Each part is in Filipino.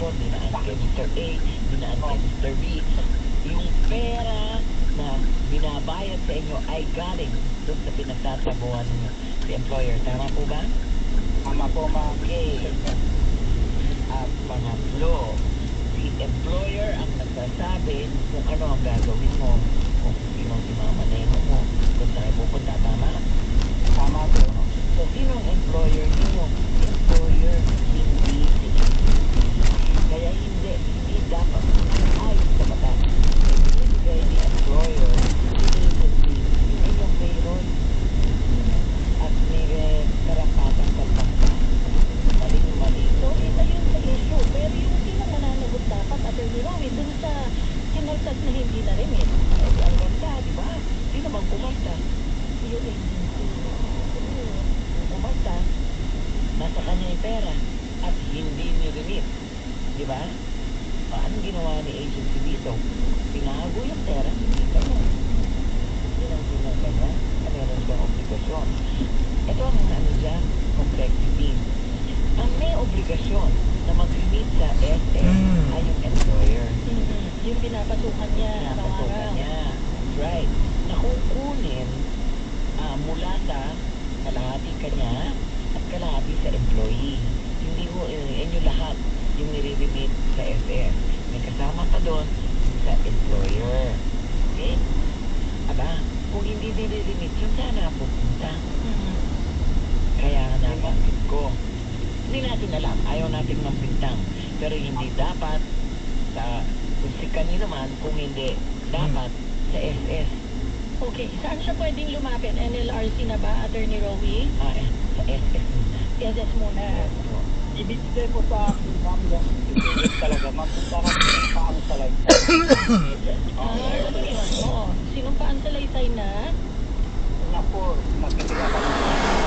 po, dinaan kay Mr. A, dinaan kay Mr. B. Yung pera na binabayad sa inyo ay galing doon sa pinagtatrabuhan ninyo si employer. Tama po ba? Tama po, ma'am. Okay. At pangatlo, si employer ang nagsasabi kung ano ang gagawin mo, kung sino si mama neno mo, kung saan pupunta. Tama? Tama po. So, sino ang employer ninyo? Employer, hindi si kaya hindi dapat ay sa batas. Ibigay ni employer, agency, yung inyong payroll at may karapatang pagpangka. Mali. So, isa yun sa issue. Pero yung sino mananagot dapat, Attorney Romy, dun sa kinaltas na hindi na-remit. Ay, ang ganda, di ba? Di naman kumasta. Yung agency. Kumasta, nasa kanya yung pera at hindi ni-remit. Di ba? Paano ginawa ni agency dito? Pinago yung pera, hindi kanya. Yun ang ginagawa niya, meron siyang obligasyon. Ito ang ano dyan, complexity. Ang may obligasyon na mag-remit sa SS ay yung employer. Yung pinapasukan niya, Pinapasukan niya. Right. Na kukunin mula sa kalahati kanya at kalahati sa employee. Hindi ho, inyo lahat yung nire-remit sa SS. May kasama pa doon sa employer. Okay? Aba, kung hindi nire-remit, yun sana pupunta. Kaya nabanggit ko. Hindi natin alam, ayaw natin magbintang. Pero hindi dapat sa, kung si kanino man, kung hindi dapat sa SS. Okay, saan siya pwedeng lumapit? NLRC na ba, Attorney Rowie? Sa SS muna. SS muna. Ibig sabihin po sa akin, ma'am, yung ibig talaga, ma'am, kung parang paano sa life. Ano yun? Oo. Sinong paan sa laysay na? Una po, magkitiga pa naman.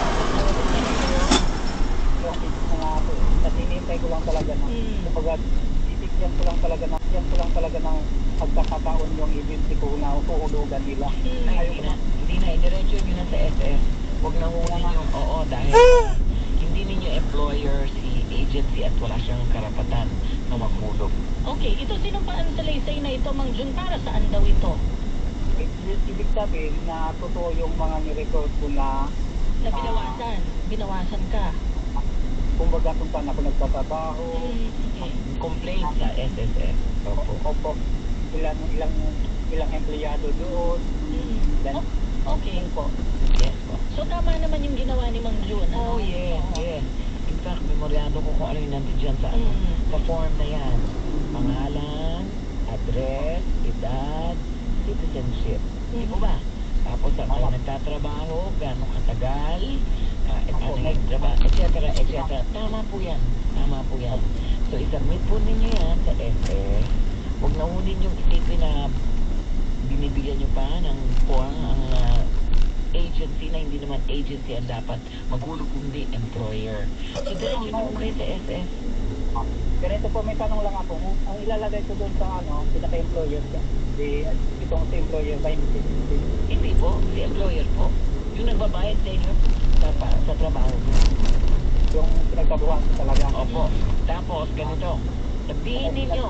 Yung ibig na nga po, kasi hinihintay ko lang talaga na, kumbaga, ibigyan ko lang talaga ng pagkakataon yung agency ko na uhulugan nila. Hindi na, idiretso nyo na sa SS. Huwag na hunin yung dahil hindi ninyo employer si agency at wala siyang karapatan na maghulog. Okay, ito sinong paan sa laysay na ito, Mang Jun, para saan daw ito? Ibig sabihin na totoo yung mga nirecord ko na Na binawasan ka. kumbaga kung saan ako nagtatrabaho. Complaint sa SSS. Opo. Ilang empleyado doon. Then, Okay. po. Yes po. So, tama naman yung ginawa ni Mang Jun. Oh, yes. In fact, memoryado ko kung ano yung nandun dyan sa form na yan. Pangalan, address, edad, citizenship. Di po ba? Tapos saan kayo nagtatrabaho, gano'ng katagal, ano yung trabaho, etc. Tama po yan. So, isubmit po ninyo yan sa SS. Huwag na hunin yung isipin na binibigyan nyo pa ng form ang agency na hindi naman agency ang dapat maghulog kundi employer. So, diretso na po kayo sa SS. Ganito po, may tanong lang ako. Ang ilalagay ko doon sa pinaka-employer ka. Itong si employer ba yung Hindi po, si employer po. Yung nagbabayad sa inyo sa trabaho mo. yung pinagkabuhan ko talaga? Opo. Tapos, ganito. Sabihin ninyo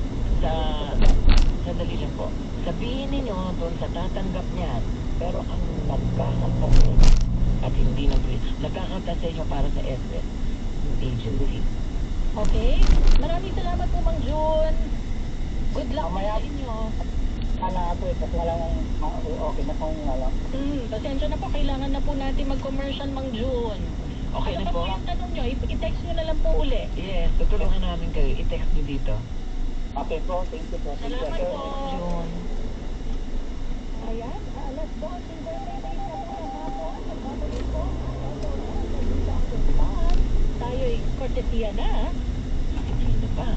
sandali lang po. Sabihin ninyo doon sa tatanggap niyan, pero ang nagkakanta sa inyo at hindi nagkakanta sa inyo para sa SS, yung agency. Okay? Maraming salamat po, Mang Jun. Good luck po sa inyo. Ako kasi walang okay na kung alam. Pasensya na po. Kailangan na po natin mag-commercial, Mang Jun. Okay Ano na pa po? po yung tanong nyo? I-text nyo na lang po uli. Yes, tutulungan namin kayo. I-text nyo dito. Okay po, thank you po. Salamat po. June. Ayan, alas 2:53 na po ng hapon. Nagbabalik po. Dito ang puntahan. Tayo'y kortesiya na. Sino pa?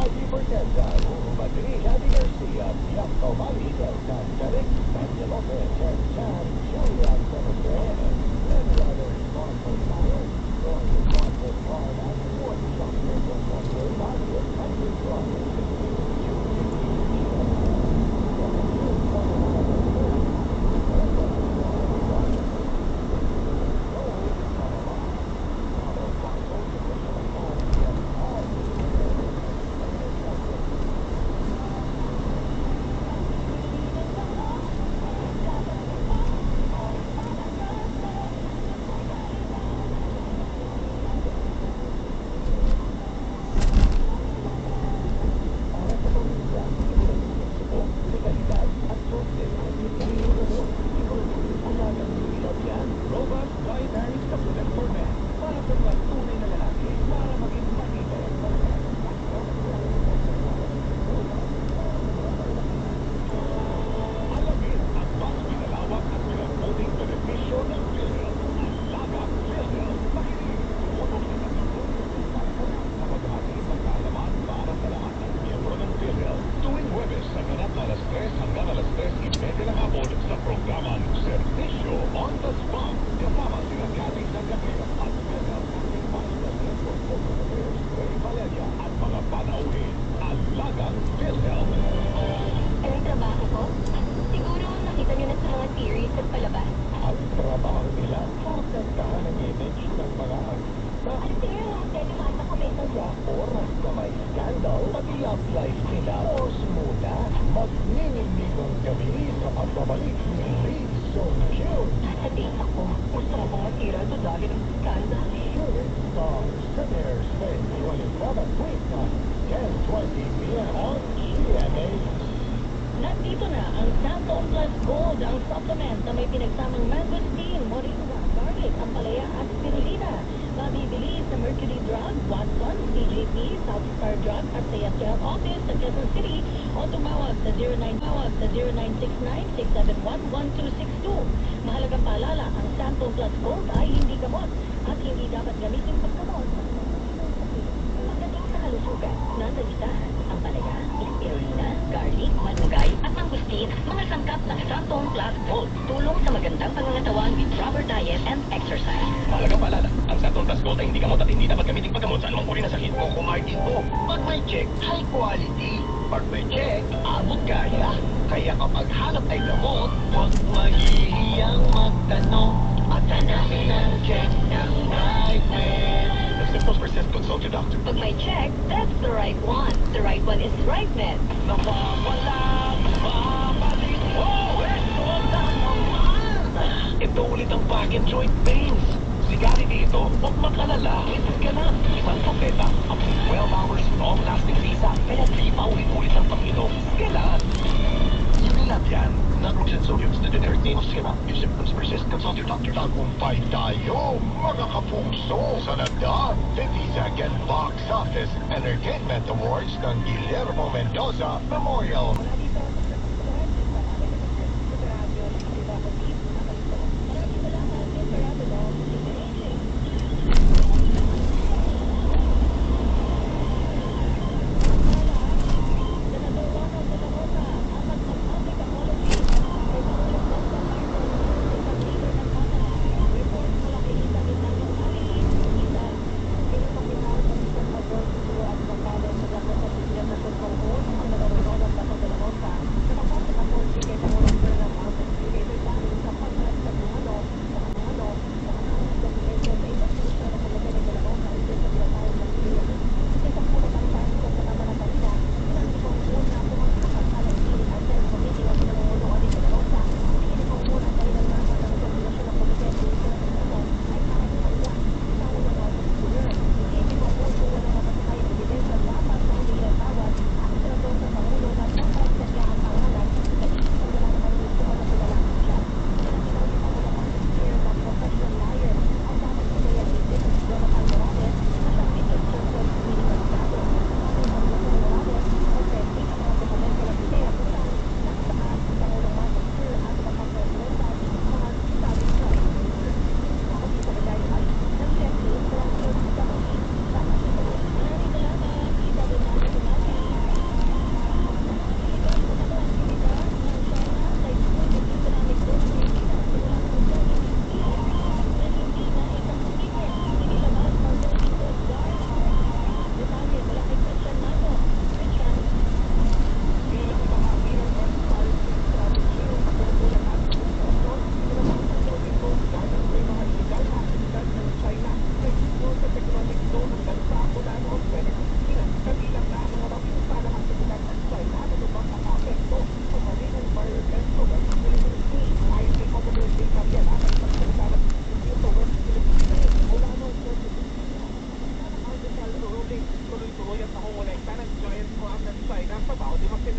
Hipertensa, Puro Madrid, Abby Garcia, Bianco Mali, Del San Felix, Daniel Lopez, Chen Chan, Julian Cemetery, and many others. Marcos Myers, Roy Johnson, Florida, Ford Chocolate, Monterey, Mario, Country Club, Robust dietary supplement for men. Para sa mga tunay na lalaki, para maging matibay. Alamin ang mas pinalawak at pinagmuting benepisyo ng PhilHealth. Ang Laga PhilHealth. Makinig. Puno sa pagkakulong na maghahatid ng kaalaman para sa lahat ng miyembro ng PhilHealth. Tuwing Huwebes sa ganap na alas 3 hanggang alas 3:30 ng hapon sa programang Servisyo on the Spot. Kasama sila Cathy Sangapia at PhilHealth Acting Vice President for Corporate Affairs, Ray Valeria at mga panauhin. Ang Lagang PhilHealth. Ang trabaho ko? Siguro nakita niyo na sa mga series at palabas. Ang trabaho nila, protektahan ang image ng mga artista. At kaya lang telemata kami sa Sa oras na may scandal, pati love life nila, pause muna. Magniningning gabi sa pagbabalik ni Lee Sung Kyun. Sa date ako, gusto mo bang matira ito dahil ng scandal? Shooting stars sa their space 27th weeknight, 10:20 p.m. on GMA. Nandito na ang Santon Plus Gold, ang supplement na may pinagsamang mangosteen, moringa, garlic, ampalaya at spirulina. Mabibili sa Mercury Drug, Watson, CJP, South Star Drug at sa Yattel Office sa Quezon City o tumawag sa 0969-671-1262. Mahalagang paalala, ang Santon Plus Gold ay hindi gamot at hindi dapat gamitin pagkamot. Pagdating sa kalusugan, nasa listahan ang palaya, spirulina, garlic, malunggay at mangustin, mga sangkap ng Santon Plus Gold. Tulong sa magandang pangangatawan with proper diet and exercise. Mahalagang paalala, ang Santon Plus Gold ay hindi gamot at hindi dapat gamitin paggamot sa anumang uri ng sakit. Kung kumain ito, pag may check, high quality. Pag may check, abot kaya. Kaya kapag hanap ay gamot, huwag mahihiyang magtanong at hanapin ang check ng right med. If symptoms persist, consult your doctor. Pag may check, that's the right one. The right one is Right Med. Nawawala, babalik. Oh, ito na naman! Ito ulit ang back and joint pains. Sigari dito, huwag makalala. Kiss ka na. Isang kapeta, up to 12 hours, long-lasting visa. Kaya di pa ulit-ulit ang pag-inom. Kailan? Unilab yan. Naproxen sodium is the generic name of Sirap. If symptoms persist, consult your doctor. Tagumpay tayo, mga kapungso. Sa nagdaan, 52nd Box Office Entertainment Awards ng Guillermo Mendoza Memorial.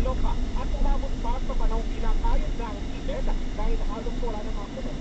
pa at umabot pa sa panahong kinakayod na ang tibet dahil halos wala ng mga kulit.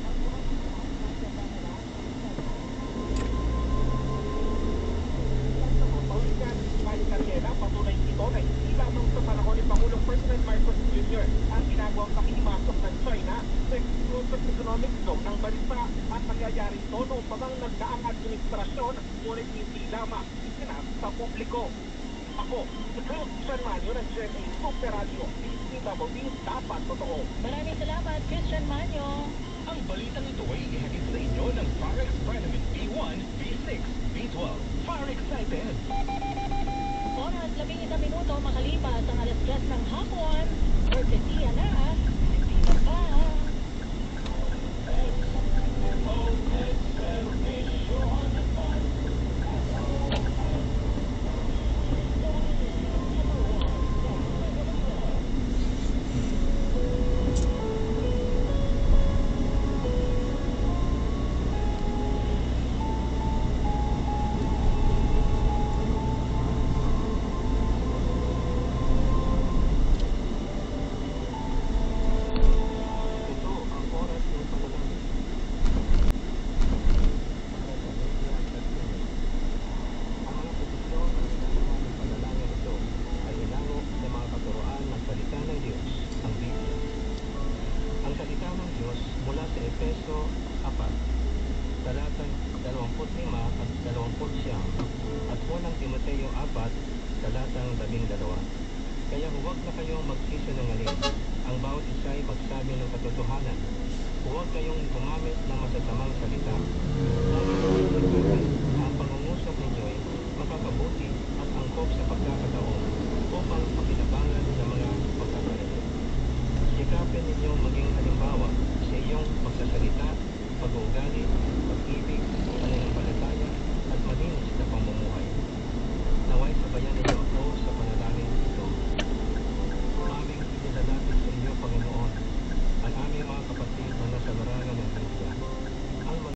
Paulikan, kahit karyera, patunay ito na hindi lamang sa panahon ni Pangulong Ferdinand Marcos Jr. ang ginagawang pakihimasok ng China sa exclusive economic zone ng bansa at nangyayari ito noong pa bang nagdaang administrasyon ngunit hindi lamang isinasa sa publiko. Ako, si Christian Manyo ng GMA Super Radio, DCWB, dapat totoo. Maraming salamat, Christian Manyo. Ang balitang ito ay ihatid sa inyo ng Farex Vitamin B1, B6, B12. Far excited! Oras 11 minuto makalipas ang alas 3 ng hapon. Cortesia na, Pilipinas pa. Ito ang oras ng panalangin. Ang mga petisyon at ginagawa ng panalangin ito ay ilango sa mga katuroan ng salita ng Diyos, ang Biblia. Ang salita ng Diyos mula sa Efeso 4, talatang 25 at 29 at unang Timoteo 4, talatang 12. Kaya huwag na kayong magsisinungaling. Ang bawat isa ay magsabi ng katotohanan. Huwag kayong gumamit ng masasamang salita. Ang pangungusap ninyo ay makakabuti at angkop sa pagkakataon